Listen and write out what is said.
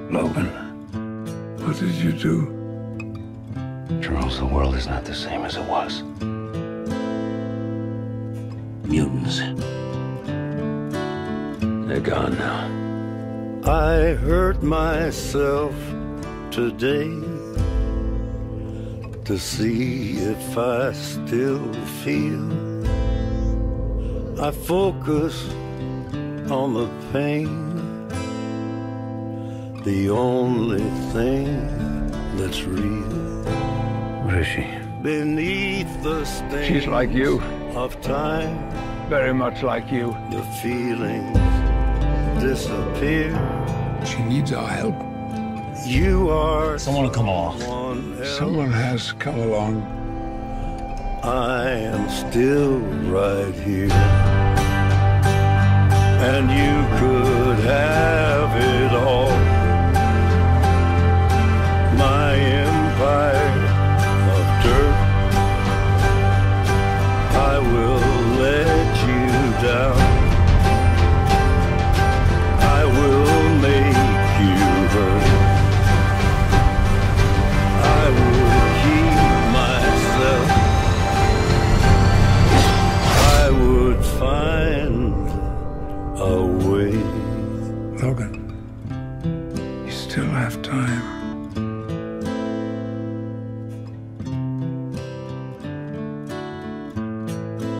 Logan, what did you do? Charles, the world is not the same as it was. Mutants. They're gone now. I hurt myself today to see if I still feel. I focus on the pain, the only thing that's real. What is she? Beneath the stain She's like you. of time, Very much like you. the feelings disappear. She needs our help. You are Someone will come along. someone else. Someone has come along. I am still right here, and you could have it all. My empire of dirt, I will let you down. I will make you hurt. I will keep myself. I would find a way. Logan, you still have time.